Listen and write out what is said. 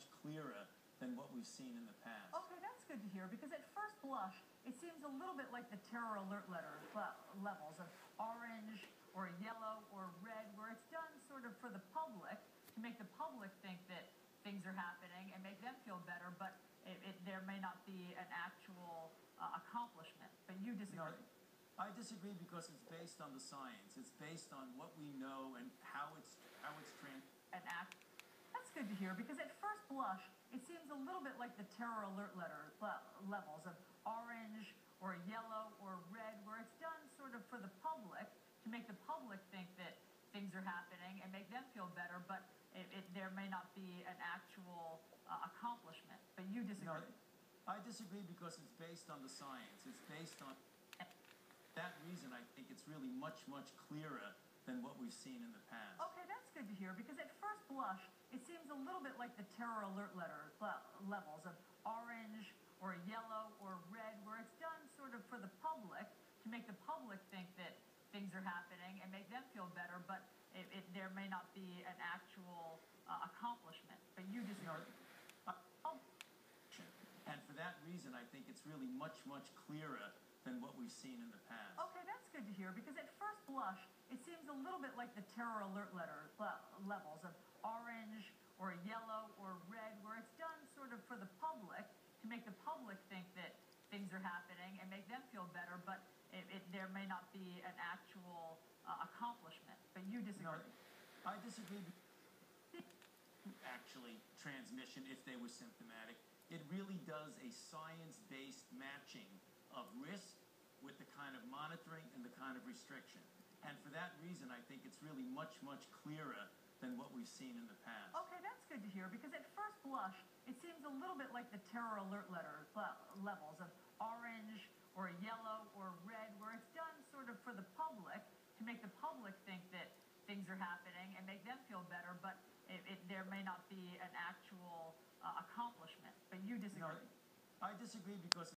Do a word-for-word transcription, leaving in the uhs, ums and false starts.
much clearer than what we've seen in the past. Okay, that's good to hear, because at first blush, it seems a little bit like the terror alert letter le- levels of orange or yellow or red, where it's done sort of for the public to make the public think that things are happening and make them feel better, but it, it, there may not be an actual uh, accomplishment. But you disagree. No, I disagree because it's based on the science. It's based on what we know and how it's how it's trans. An act. That's good to hear, because at first blush, it seems a little bit like the terror alert letter le- levels of orange or yellow or red, where it's done sort of for the public to make the public think that things are happening and make them feel better, but it, it, there may not be an actual uh, accomplishment. But you disagree. No, I disagree because it's based on the science. It's based on that reason. I think it's really much, much clearer than what we've seen in the past. Okay, that's good to hear, because at first blush, it seems a little bit like the terror alert letter le- levels of orange or yellow or red, where it's done sort of for the public to make the public think that things are happening and make them feel better, but it, it, there may not be an actual uh, accomplishment. But you disagree. No, Oh. and for that reason, I think it's really much, much clearer than what we've seen in the past. Okay, that's good to hear, because at first blush, it seems a little bit like the terror alert letter le- levels of orange or yellow or red, where it's done sort of for the public to make the public think that things are happening and make them feel better, but it, it, there may not be an actual uh, accomplishment. But you disagree. No, I disagree. Actually, transmission, if they were symptomatic, it really does a science-based matching of risk with the kind of monitoring and the kind of restriction. And for that reason, I think it's really much, much clearer than what we've seen in the past. Okay, that's good to hear, because at first blush, it seems a little bit like the terror alert letter le- levels of orange or yellow or red, where it's done sort of for the public to make the public think that things are happening and make them feel better, but it, it, there may not be an actual uh, accomplishment. But you disagree. No, I disagree because